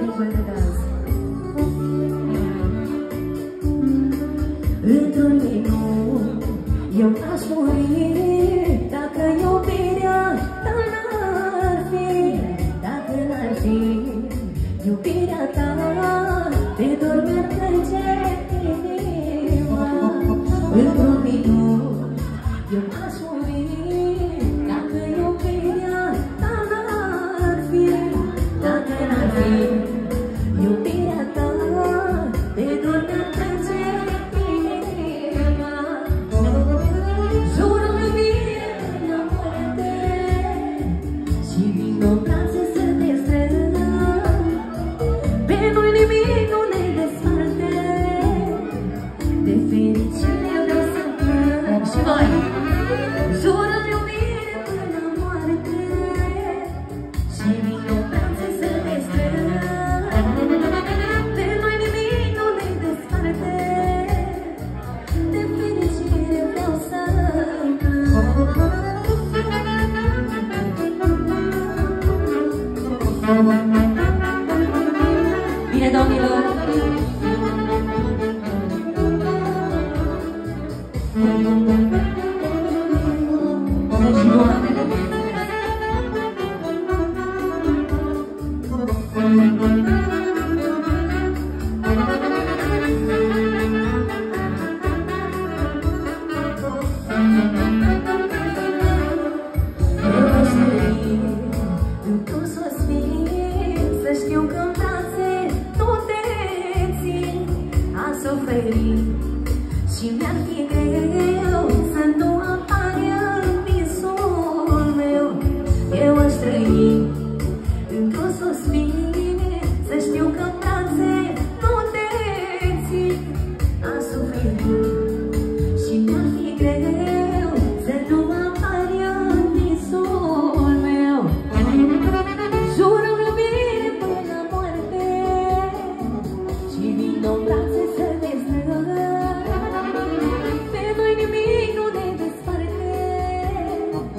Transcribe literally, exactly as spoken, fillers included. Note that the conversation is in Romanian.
ritmul de dans. Într-un minut eu aș muri dacă iubirea ta n-ar fi, dacă n-ar fi iubirea ta, de dor mi-ar trece inima. Într-un minut eu aș muri dacă iubirea ta n-ar fi, dacă n-ar fi iubirea ta, de dor mi-ar trece inima. Jură-mi iubire până la moarte și vino în brațe să te strâng. Pe noi nimic nu ne desparte, de fericire vreau să plâng. Și voi! Jură-mi iubire până la moarte și vino în brațe să te strâng. Pe noi nimic nu ne desparte, de fericire vreau să plâng. Bine, domnilor! Și doamnele! Într-un suspin să știu că-n brațe tu te țin. Am suferit și mi-ar fi greu să nu apari în visul meu. Eu aș trăi într-un suspin